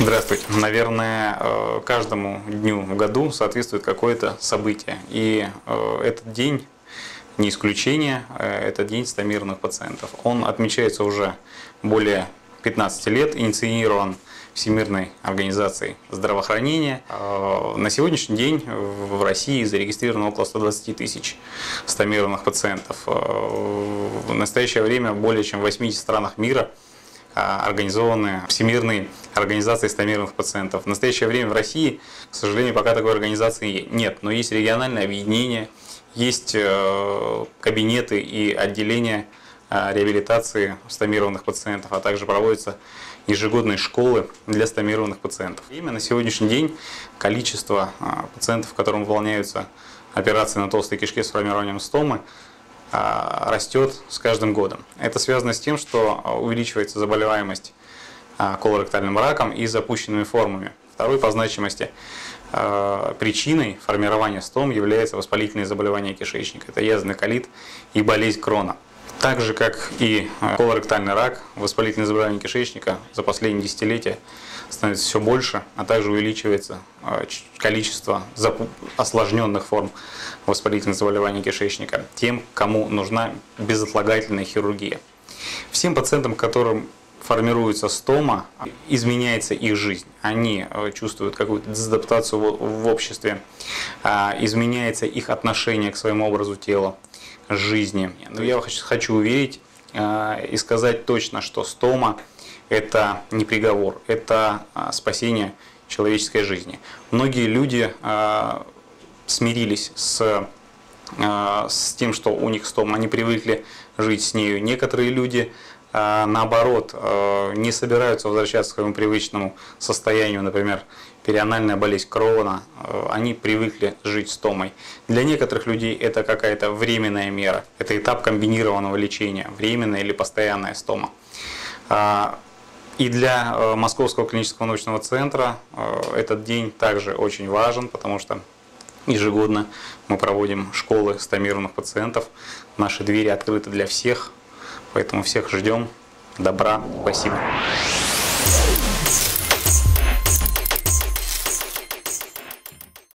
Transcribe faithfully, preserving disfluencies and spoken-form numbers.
Здравствуйте. Наверное, каждому дню в году соответствует какое-то событие. И этот день не исключение, это день стомированных пациентов. Он отмечается уже более пятнадцати лет, инициирован Всемирной организацией здравоохранения. На сегодняшний день в России зарегистрировано около ста двадцати тысяч стомированных пациентов. В настоящее время более чем в восьмидесяти странах мира организованы Всемирной организацией стомированных пациентов. В настоящее время в России, к сожалению, пока такой организации нет, но есть региональные объединения, есть кабинеты и отделения реабилитации стомированных пациентов, а также проводятся ежегодные школы для стомированных пациентов. Именно на сегодняшний день количество пациентов, которым выполняются операции на толстой кишке с формированием стомы, растет с каждым годом. Это связано с тем, что увеличивается заболеваемость колоректальным раком и запущенными формами. Второй по значимости причиной формирования стом является воспалительные заболевания кишечника. Это язвенный колит и болезнь Крона. Так же, как и колоректальный рак, воспалительные заболевания кишечника за последние десятилетия становится все больше, а также увеличивается количество осложненных форм воспалительных заболеваний кишечника тем, кому нужна безотлагательная хирургия. Всем пациентам, которым формируется стома, изменяется их жизнь. Они чувствуют какую-то дезадаптацию в обществе, изменяется их отношение к своему образу тела, жизни. Но я хочу уверить и сказать точно, что стома – это не приговор, это спасение человеческой жизни. Многие люди смирились с, с тем, что у них стома, они привыкли жить с нею. Некоторые люди, наоборот, не собираются возвращаться к своему привычному состоянию, например, перианальная болезнь Крона, они привыкли жить с томой. Для некоторых людей это какая-то временная мера, это этап комбинированного лечения, временная или постоянная стома. И для Московского клинического научного центра этот день также очень важен, потому что ежегодно мы проводим школы стомированных пациентов, наши двери открыты для всех, поэтому всех ждем. Добра, спасибо.